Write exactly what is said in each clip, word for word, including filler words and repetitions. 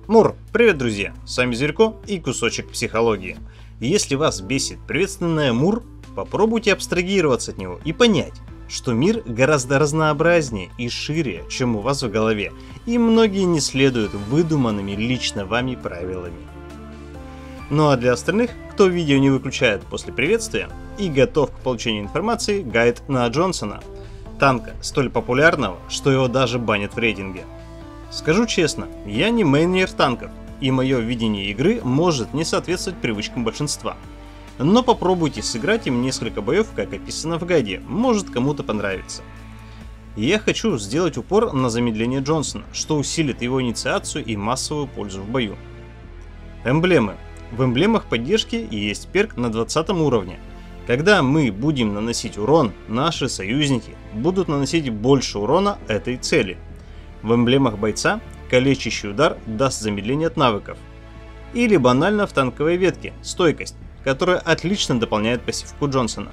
Мур, привет, друзья! С вами Зверько и кусочек психологии. Если вас бесит приветственное Мур, попробуйте абстрагироваться от него и понять, что мир гораздо разнообразнее и шире, чем у вас в голове, и многие не следуют выдуманными лично вами правилами. Ну а для остальных, кто видео не выключает после приветствия и готов к получению информации, гайд на Джонсона, танка, столь популярного, что его даже банят в рейтинге. Скажу честно, я не мейнер танков, и мое видение игры может не соответствовать привычкам большинства. Но попробуйте сыграть им несколько боев, как описано в гайде, может кому-то понравится. Я хочу сделать упор на замедление Джонсона, что усилит его инициацию и массовую пользу в бою. Эмблемы. В эмблемах поддержки есть перк на двадцатом уровне. Когда мы будем наносить урон, наши союзники будут наносить больше урона этой цели. В эмблемах бойца калечащий удар даст замедление от навыков. Или банально в танковой ветке стойкость, которая отлично дополняет пассивку Джонсона.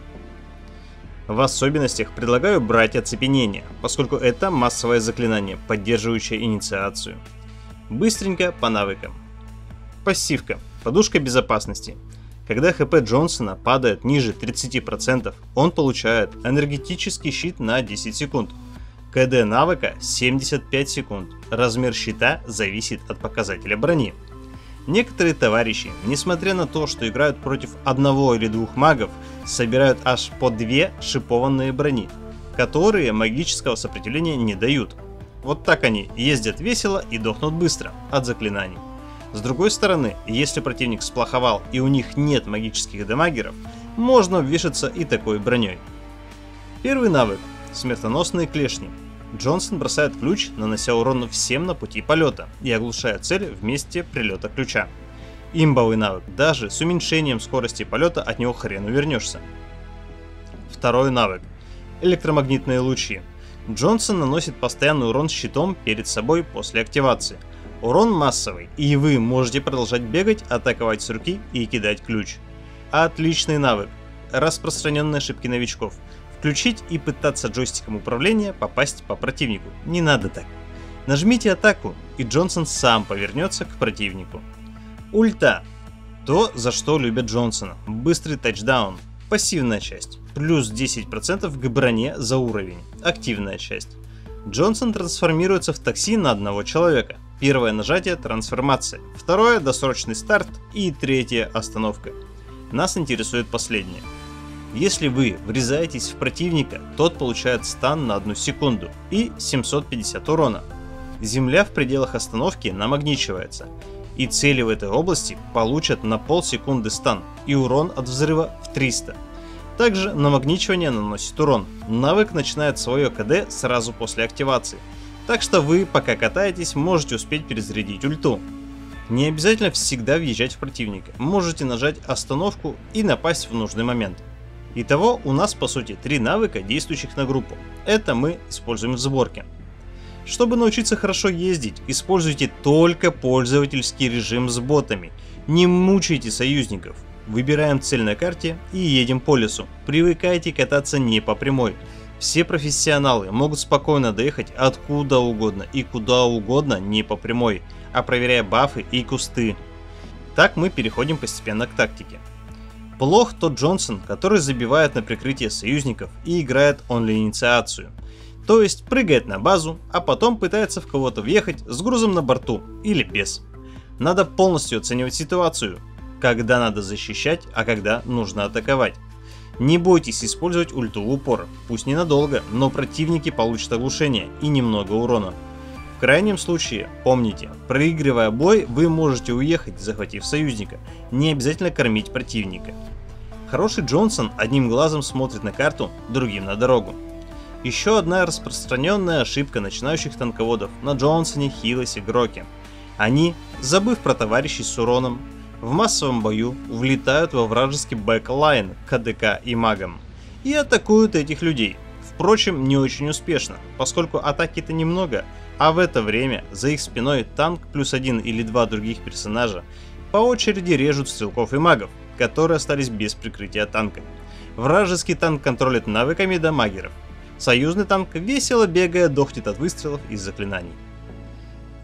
В особенностях предлагаю брать оцепенение, поскольку это массовое заклинание, поддерживающее инициацию. Быстренько по навыкам. Пассивка. Подушка безопасности. Когда хп Джонсона падает ниже тридцати процентов, он получает энергетический щит на десять секунд. КД навыка семьдесят пять секунд. Размер щита зависит от показателя брони. Некоторые товарищи, несмотря на то, что играют против одного или двух магов, собирают аж по две шипованные брони, которые магического сопротивления не дают. Вот так они ездят весело и дохнут быстро от заклинаний. С другой стороны, если противник сплоховал и у них нет магических дамагеров, можно вешаться и такой броней. Первый навык. Смертоносные клешни. Джонсон бросает ключ, нанося урон всем на пути полета и оглушая цель в месте прилета ключа. Имбовый навык. Даже с уменьшением скорости полета от него хрен увернешься. Второй навык. Электромагнитные лучи. Джонсон наносит постоянный урон щитом перед собой после активации. Урон массовый, и вы можете продолжать бегать, атаковать с руки и кидать ключ. Отличный навык. Распространенные ошибки новичков. Включить и пытаться джойстиком управления попасть по противнику. Не надо так. Нажмите атаку, и Джонсон сам повернется к противнику. Ульта. То, за что любят Джонсона. Быстрый тачдаун. Пассивная часть. Плюс десять процентов к броне за уровень. Активная часть. Джонсон трансформируется в такси на одного человека. Первое нажатие – трансформация. Второе – досрочный старт. И третье – остановка. Нас интересует последнее. Если вы врезаетесь в противника, тот получает стан на одну секунду и семьсот пятьдесят урона. Земля в пределах остановки намагничивается, и цели в этой области получат на полсекунды стан и урон от взрыва в триста. Также намагничивание наносит урон. Навык начинает свое КД сразу после активации, так что вы, пока катаетесь, можете успеть перезарядить ульту. Не обязательно всегда въезжать в противника, можете нажать остановку и напасть в нужный момент. Итого у нас по сути три навыка, действующих на группу. Это мы используем в сборке. Чтобы научиться хорошо ездить, используйте только пользовательский режим с ботами. Не мучайте союзников. Выбираем цель на карте и едем по лесу. Привыкайте кататься не по прямой. Все профессионалы могут спокойно доехать откуда угодно и куда угодно не по прямой, а проверяя бафы и кусты. Так мы переходим постепенно к тактике. Плох тот Джонсон, который забивает на прикрытие союзников и играет онли-инициацию. То есть прыгает на базу, а потом пытается в кого-то въехать с грузом на борту или без. Надо полностью оценивать ситуацию, когда надо защищать, а когда нужно атаковать. Не бойтесь использовать ульту в упор, пусть ненадолго, но противники получат оглушение и немного урона. В крайнем случае, помните, проигрывая бой, вы можете уехать, захватив союзника, не обязательно кормить противника. Хороший Джонсон одним глазом смотрит на карту, другим на дорогу. Еще одна распространенная ошибка начинающих танководов на Джонсоне, Хилосе, Гроке. Они, забыв про товарищей с уроном, в массовом бою влетают во вражеский бэклайн к АДК и магам и атакуют этих людей. Впрочем, не очень успешно, поскольку атаки-то немного, а в это время за их спиной танк плюс один или два других персонажа по очереди режут стрелков и магов, которые остались без прикрытия танка. Вражеский танк контролит навыками дамагеров. Союзный танк весело бегая дохнет от выстрелов и заклинаний.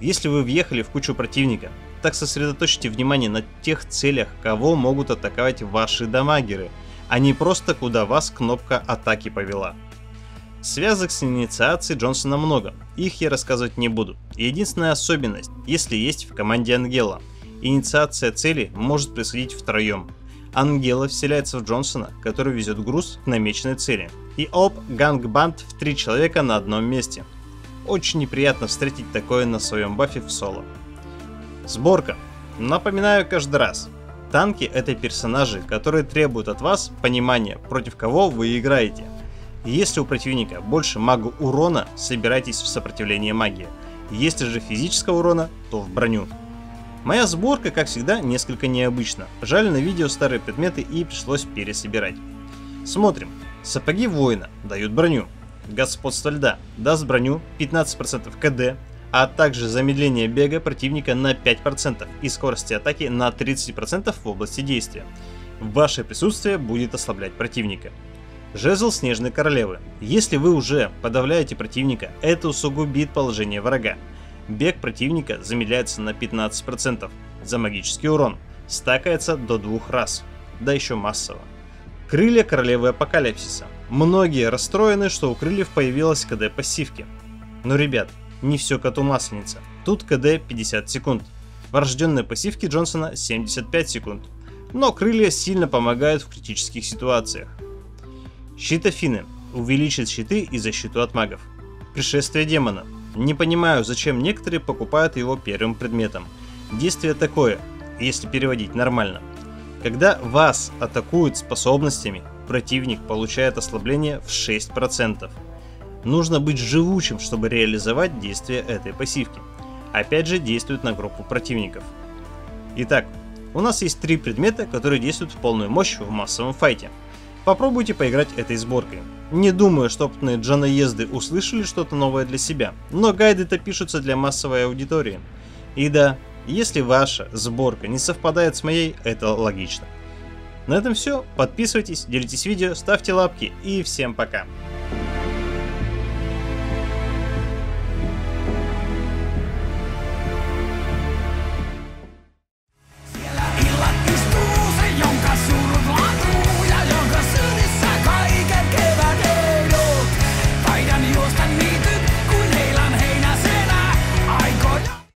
Если вы въехали в кучу противника, так сосредоточьте внимание на тех целях, кого могут атаковать ваши дамагеры, а не просто куда вас кнопка атаки повела. Связок с инициацией Джонсона много, их я рассказывать не буду. Единственная особенность, если есть в команде Ангела, инициация цели может происходить втроем. Ангела вселяется в Джонсона, который везет груз к намеченной цели. И оп, гангбанд в три человека на одном месте. Очень неприятно встретить такое на своем бафе в соло. Сборка. Напоминаю каждый раз. Танки — это персонажи, которые требуют от вас понимания, против кого вы играете. Если у противника больше мага урона, собирайтесь в сопротивление магии. Если же физического урона, то в броню. Моя сборка, как всегда, несколько необычна. Жаль, на видео старые предметы и пришлось пересобирать. Смотрим. Сапоги воина дают броню. Господство льда даст броню пятнадцать процентов КД, а также замедление бега противника на пять процентов и скорости атаки на тридцать процентов в области действия. Ваше присутствие будет ослаблять противника. Жезл Снежной Королевы. Если вы уже подавляете противника, это усугубит положение врага. Бег противника замедляется на пятнадцать процентов за магический урон, стакается до двух раз, да еще массово. Крылья Королевы Апокалипсиса. Многие расстроены, что у крыльев появилась КД пассивки. Но, ребят, не все коту масленица. Тут КД пятьдесят секунд. Врожденные пассивки Джонсона семьдесят пять секунд. Но крылья сильно помогают в критических ситуациях. Щит Афины. Увеличит щиты и защиту от магов. Пришествие демона. Не понимаю, зачем некоторые покупают его первым предметом. Действие такое, если переводить нормально. Когда вас атакуют способностями, противник получает ослабление в шесть процентов. Нужно быть живучим, чтобы реализовать действие этой пассивки. Опять же, действует на группу противников. Итак, у нас есть три предмета, которые действуют в полную мощь в массовом файте. Попробуйте поиграть этой сборкой. Не думаю, что опытные джаноезды услышали что-то новое для себя, но гайды-то пишутся для массовой аудитории. И да, если ваша сборка не совпадает с моей, это логично. На этом все. Подписывайтесь, делитесь видео, ставьте лапки и всем пока.